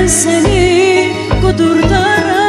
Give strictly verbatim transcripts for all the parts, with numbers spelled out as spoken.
birden seni kudurdaram.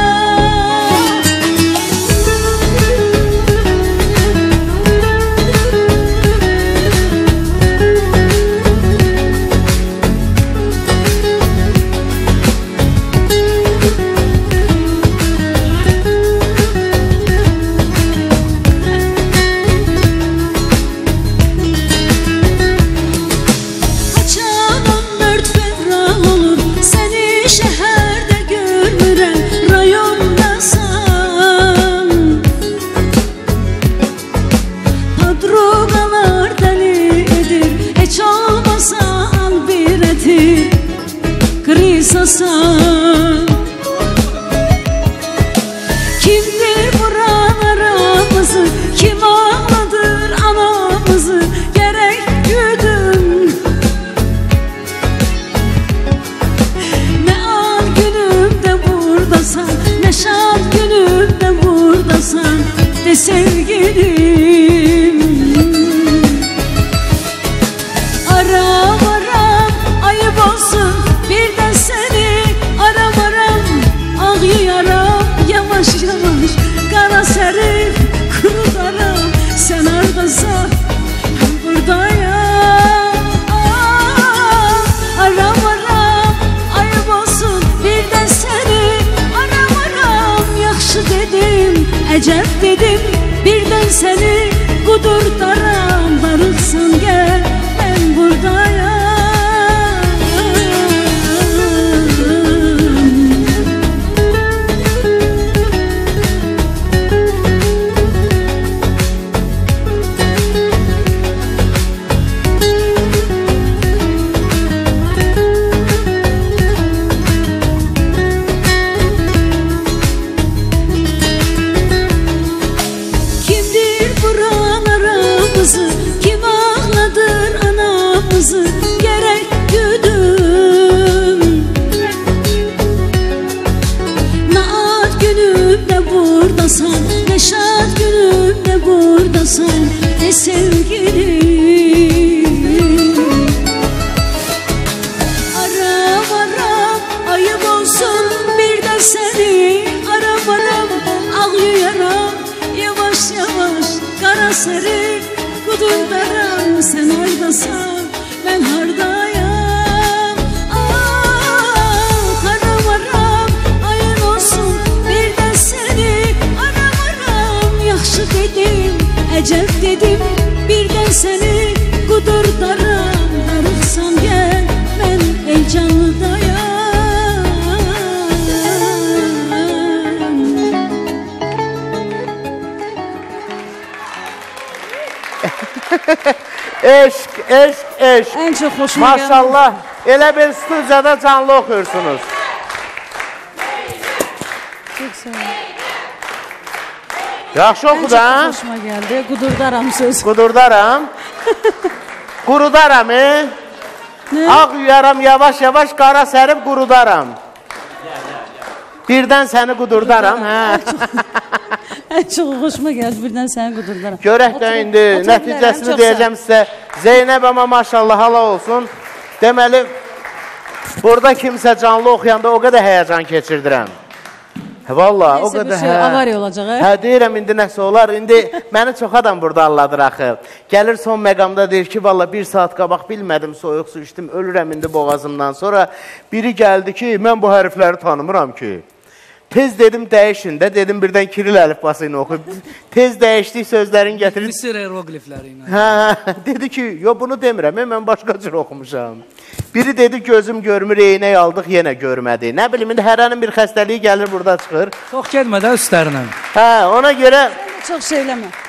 Kimdir vuran aramızı, kim ağladır anamızı, gerek güdüm. Ne al günümde buradasan, ne şad günümde buradasan de sevgilim. Aram aram ayıp olsun bir de seni aram aram, ağlayaram yavaş yavaş, kara serip kurudaram. Sen oradasın ben buradayım. Aram aram ayıp olsun bir de seni aram aram, yaxşı dedim əcəb dedim birden seni kudurdaram. Darıxsan gel ben buradayım. Kim ağladır anamızı, gerek güdüm. Naat günümde buradasan, ne şad günümde buradasan de sevgilim. Aram aram ayıp olsun bir de seni aram aram, ağlayaram yavaş yavaş, kara seri kudurdaram. Sen oradasan ben hardayım. Ah aram aram ayın olsun bir de seni aram aram, yaxşı dedim əcəb dedim birden seni kudurdaram. Darıxsan gel ben el canlıdayım. Eşk, eşk, eşk. En çok hoşuma Maşallah, geldi. Elə bir studiyada canlı oxuyursunuz. Çok sağ ol. Yaxşı oxu da. En çok hoşuma geldi. Kudurdaram söz. Kudurdaram. Qurudaram, e? Ne? Ağ yuyaram yavaş yavaş, qara sərib qurudaram. Birdən səni qudurdaram, hə? En çok hoşuma geldi birden seni kudurdaram. Görək də indi nəticəsini deyəcəm sizə. Zeynəb ama maşallah hala olsun. Deməli, burada kimsə canlı oxuyanda o qədər həyəcan keçirdirəm. Valla o qədər şey, hə. Avariya olacaq, hə? Hə, deyirəm indi nəsə olar. İndi məni çox adam burada alladır axı. Gəlir son məqamda deyir ki, valla bir saat qabaq bilmədim, soyuq su içdim, ölürəm indi boğazımdan. Sonra biri gəldi ki, mən bu hərfləri tanımıram ki. Tez dedim dəyişin də, dedim birdən Kiril əlifbası ilə oxuyub. Tez dəyişdik sözlərin gətirib. Misir hieroglifləri ilə. Hə, dedi ki, yo bunu demirəm, mən başqa cür oxumuşam. Biri dedi gözüm görmür, eynək aldıq, yenə görmədi. Nə bilim, indi hərənin bir xəstəliyi gəlir burada çıxır. Çox getmədən üstlərinə. Hə, ona görə... Çok söyleme.